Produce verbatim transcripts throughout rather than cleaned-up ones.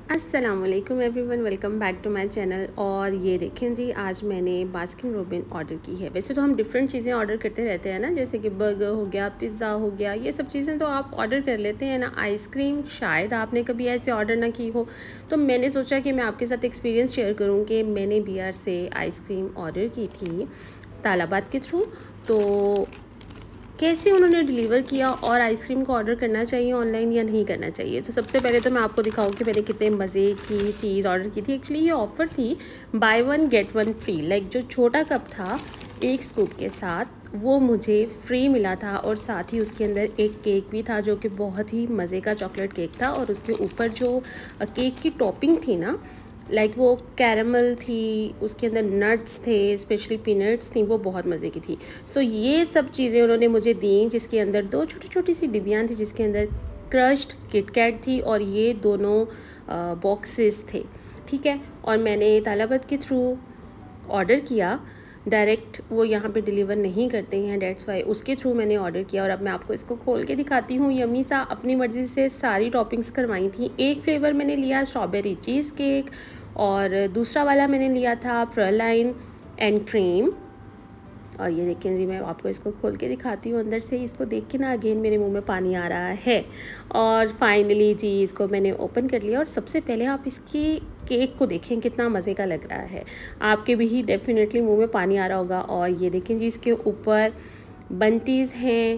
अस्सलाम वालेकुम everyone, welcome back to my channel. और ये देखें जी, आज मैंने बास्किन रॉबिन ऑर्डर की है। वैसे तो हम डिफरेंट चीज़ें ऑर्डर करते रहते हैं ना, जैसे कि बर्गर हो गया, पिज़्ज़ा हो गया, ये सब चीज़ें तो आप ऑर्डर कर लेते हैं ना। आइसक्रीम शायद आपने कभी ऐसे ऑर्डर ना की हो, तो मैंने सोचा कि मैं आपके साथ एक्सपीरियंस शेयर करूँ कि मैंने बी आर से आइसक्रीम ऑर्डर की थी तालाबाद के थ्रू। तो कैसे उन्होंने डिलीवर किया और आइसक्रीम को ऑर्डर करना चाहिए ऑनलाइन या नहीं करना चाहिए। तो सबसे पहले तो मैं आपको दिखाऊं कि मैंने कितने मज़े की चीज़ ऑर्डर की थी। एक्चुअली ये ऑफ़र थी buy one get one free. Like जो छोटा कप था एक स्कूप के साथ, वो मुझे फ्री मिला था, और साथ ही उसके अंदर एक केक भी था जो कि बहुत ही मज़े का चॉकलेट केक था। और उसके ऊपर जो केक की टॉपिंग थी ना, लाइक like वो कैरमल थी, उसके अंदर नट्स थे, स्पेशली पीनट्स थी, वो बहुत मज़े की थी। सो so, ये सब चीज़ें उन्होंने मुझे दी, जिसके अंदर दो छोटी छोटी सी डिब्बियाँ थी, जिसके अंदर क्रश्ड किटकैट थी, और ये दोनों बॉक्सेस थे। ठीक है, और मैंने तालाबाद के थ्रू ऑर्डर किया। डायरेक्ट वो यहाँ पे डिलीवर नहीं करते हैं, डेट्स वाई उसके थ्रू मैंने ऑर्डर किया। और अब मैं आपको इसको खोल के दिखाती हूँ। यमी सा अपनी मर्ज़ी से सारी टॉपिंग्स करवाई थी। एक फ्लेवर मैंने लिया स्ट्रॉबेरी चीज़ केक, और दूसरा वाला मैंने लिया था प्रलाइन एंड क्रीम। और ये देखें जी, मैं आपको इसको खोल के दिखाती हूँ अंदर से। इसको देख के ना अगेन मेरे मुंह में पानी आ रहा है। और फाइनली जी इसको मैंने ओपन कर लिया। और सबसे पहले आप इसकी केक को देखें, कितना मज़े का लग रहा है। आपके भी ही डेफिनेटली मुंह में पानी आ रहा होगा। और ये देखें जी, इसके ऊपर बंटीज़ हैं,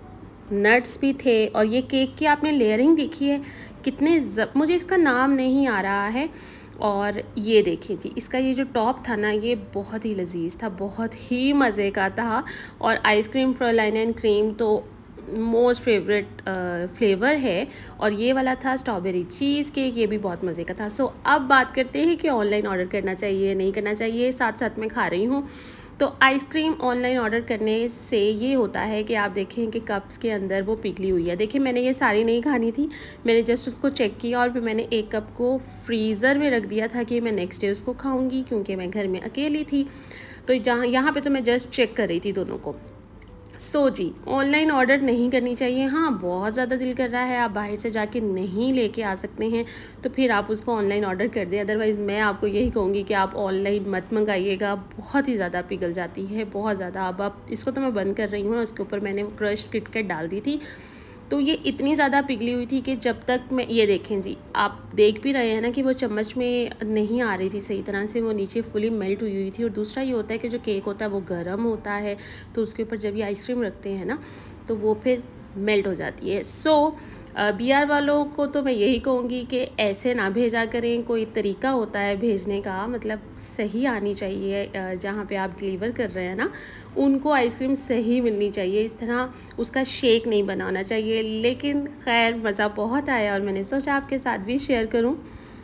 नट्स भी थे, और ये केक की आपने लेयरिंग देखी है कितने जब, मुझे इसका नाम नहीं आ रहा है। और ये देखिए जी, इसका ये जो टॉप था ना, ये बहुत ही लजीज था, बहुत ही मज़े का था। और आइसक्रीम फ्रोलाइन एंड क्रीम तो मोस्ट फेवरेट फ्लेवर है। और ये वाला था स्ट्रॉबेरी चीज़ केक, ये भी बहुत मज़े का था। सो so, अब बात करते हैं कि ऑनलाइन ऑर्डर करना चाहिए नहीं करना चाहिए। साथ साथ में खा रही हूँ। तो आइसक्रीम ऑनलाइन ऑर्डर करने से ये होता है कि आप देखें कि कप्स के अंदर वो पिघली हुई है। देखिए, मैंने ये सारी नहीं खानी थी, मैंने जस्ट उसको चेक किया, और फिर मैंने एक कप को फ्रीज़र में रख दिया था कि मैं नेक्स्ट डे उसको खाऊंगी, क्योंकि मैं घर में अकेली थी। तो जहाँ यहाँ पे तो मैं जस्ट चेक कर रही थी दोनों को। सो so, जी ऑनलाइन ऑर्डर नहीं करनी चाहिए। हाँ, बहुत ज़्यादा दिल कर रहा है, आप बाहर से जाके नहीं लेके आ सकते हैं, तो फिर आप उसको ऑनलाइन ऑर्डर कर दें। अदरवाइज़ मैं आपको यही कहूँगी कि आप ऑनलाइन मत मंगाइएगा, बहुत ही ज़्यादा पिघल जाती है, बहुत ज़्यादा। अब आप इसको तो मैं बंद कर रही हूँ। उसके ऊपर मैंने क्रश किटकैट डाल दी थी, तो ये इतनी ज़्यादा पिघली हुई थी कि जब तक मैं, ये देखें जी, आप देख भी रहे हैं ना कि वो चम्मच में नहीं आ रही थी सही तरह से, वो नीचे फुली मेल्ट हुई हुई थी। और दूसरा ये होता है कि जो केक होता है वो गर्म होता है, तो उसके ऊपर जब ये आइसक्रीम रखते हैं ना, तो वो फिर मेल्ट हो जाती है। सो बी आर वालों को तो मैं यही कहूँगी कि ऐसे ना भेजा करें। कोई तरीका होता है भेजने का, मतलब सही आनी चाहिए। जहाँ पे आप डिलीवर कर रहे हैं ना, उनको आइसक्रीम सही मिलनी चाहिए, इस तरह उसका शेक नहीं बनाना चाहिए। लेकिन खैर, मज़ा बहुत आया और मैंने सोचा आपके साथ भी शेयर करूं।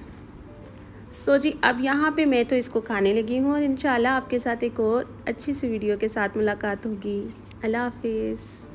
सो जी, अब यहाँ पे मैं तो इसको खाने लगी हूँ, और इंशाल्लाह आपके साथ एक और अच्छी सी वीडियो के साथ मुलाकात होगी। अल्लाह हाफिज़।